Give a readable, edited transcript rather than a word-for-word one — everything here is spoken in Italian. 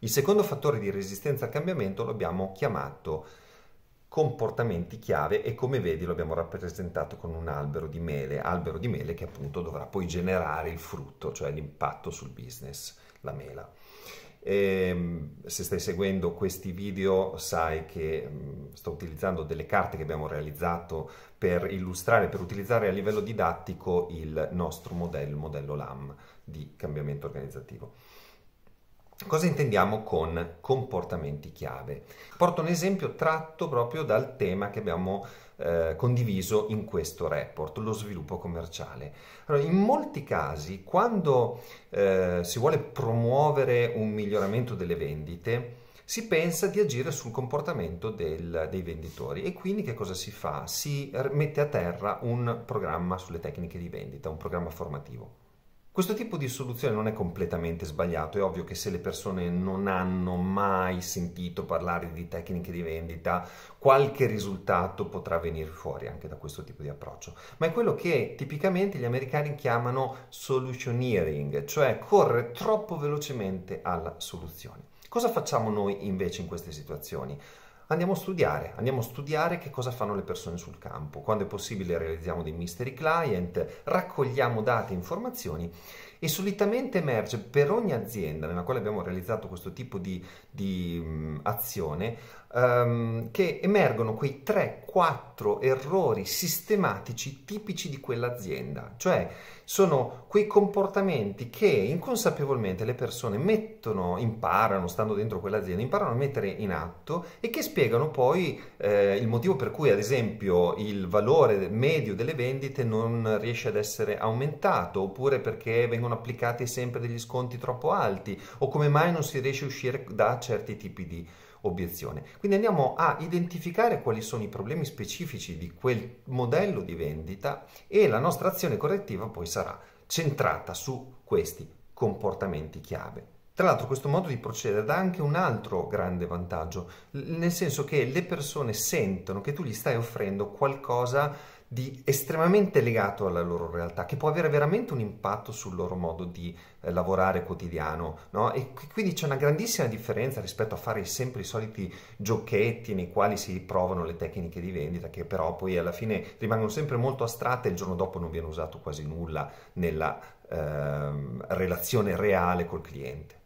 Il secondo fattore di resistenza al cambiamento lo abbiamo chiamato comportamenti chiave e come vedi lo abbiamo rappresentato con un albero di mele che appunto dovrà poi generare il frutto, cioè l'impatto sul business, la mela. Se stai seguendo questi video sai che sto utilizzando delle carte che abbiamo realizzato per illustrare, per utilizzare a livello didattico il nostro modello, il modello LAM di cambiamento organizzativo. Cosa intendiamo con comportamenti chiave? Porto un esempio tratto proprio dal tema che abbiamo condiviso in questo report, lo sviluppo commerciale. Allora, in molti casi, quando si vuole promuovere un miglioramento delle vendite, si pensa di agire sul comportamento dei venditori e quindi che cosa si fa? Si mette a terra un programma sulle tecniche di vendita, un programma formativo. Questo tipo di soluzione non è completamente sbagliato, è ovvio che se le persone non hanno mai sentito parlare di tecniche di vendita, qualche risultato potrà venire fuori anche da questo tipo di approccio, ma è quello che tipicamente gli americani chiamano solutioneering, cioè correre troppo velocemente alla soluzione. Cosa facciamo noi invece in queste situazioni? Andiamo a studiare che cosa fanno le persone sul campo. Quando è possibile realizziamo dei mystery client, raccogliamo dati e informazioni e solitamente emerge per ogni azienda nella quale abbiamo realizzato questo tipo di azione che emergono quei 3-4 errori sistematici tipici di quell'azienda, cioè sono quei comportamenti che inconsapevolmente le persone imparano, stando dentro quell'azienda, imparano a mettere in atto e che spiegano poi il motivo per cui, ad esempio, il valore medio delle vendite non riesce ad essere aumentato, oppure perché vengono applicati sempre degli sconti troppo alti, o come mai non si riesce a uscire da certi tipi di obiezione. Quindi andiamo a identificare quali sono i problemi specifici di quel modello di vendita e la nostra azione correttiva poi sarà centrata su questi comportamenti chiave. Tra l'altro questo modo di procedere dà anche un altro grande vantaggio, nel senso che le persone sentono che tu gli stai offrendo qualcosa di estremamente legato alla loro realtà, che può avere veramente un impatto sul loro modo di lavorare quotidiano, no? E quindi c'è una grandissima differenza rispetto a fare sempre i soliti giochetti nei quali si provano le tecniche di vendita, che però poi alla fine rimangono sempre molto astratte e il giorno dopo non viene usato quasi nulla nella relazione reale col cliente.